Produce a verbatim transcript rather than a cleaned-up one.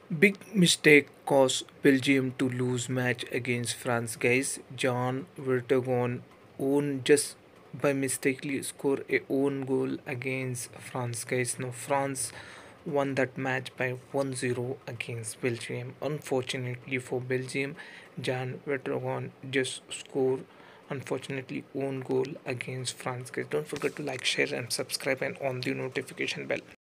Big mistake caused Belgium to lose match against France, guys. John Vertonghen own just by mistakenly score a own goal against France, guys. Now France won that match by one zero against Belgium. Unfortunately for Belgium, Jan Vertonghen just scored unfortunately own goal against France, guys. Don't forget to like, share and subscribe and on the notification bell.